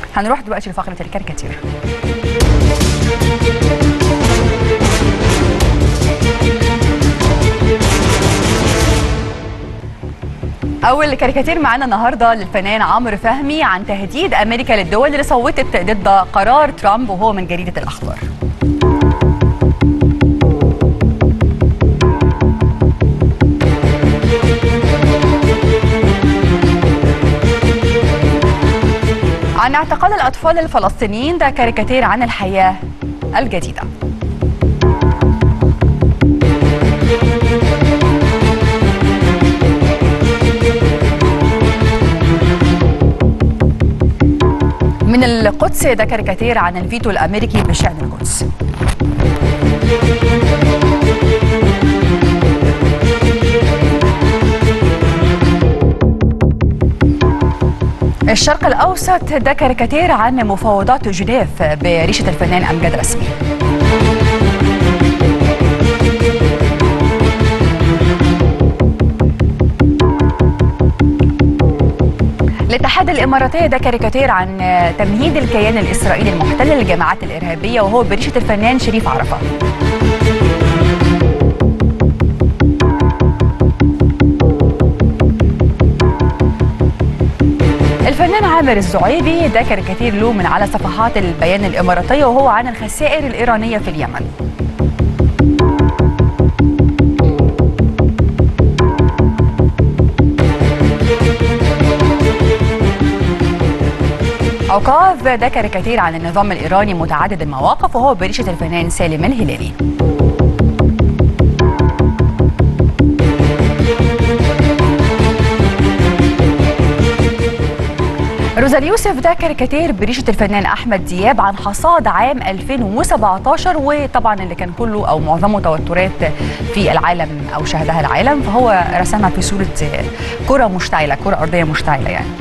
هنروح دلوقتي لفقرة الكاريكاتير. أول كاريكاتير معانا النهارده للفنان عمرو فهمي عن تهديد أمريكا للدول اللي صوتت ضد قرار ترامب، وهو من جريدة الأخبار. عن اعتقال الأطفال الفلسطينيين، ده كاريكاتير عن الحياة الجديدة. من القدس، ده كاريكاتير عن الفيتو الأمريكي بشأن القدس. الشرق الأوسط، ده كاريكاتير عن مفاوضات جنيف بريشة الفنان أمجد رسمي. الاتحاد الإماراتي، ده كاريكاتير عن تمهيد الكيان الإسرائيلي المحتل للجماعات الإرهابية، وهو بريشة الفنان شريف عرفة. الفنان عامر الزعيبي، ده كاريكاتير له من على صفحات البيان الإماراتية، وهو عن الخسائر الإيرانية في اليمن. عقاب، ده كاريكاتير عن النظام الإيراني متعدد المواقف، وهو بريشة الفنان سالم الهلالي. روزا اليوسف، ده كاريكاتير بريشة الفنان أحمد دياب عن حصاد عام 2017، وطبعا اللي كان كله أو معظمه توترات في العالم أو شهدها العالم، فهو رسمها في صورة كرة مشتعلة، كرة أرضية مشتعلة يعني.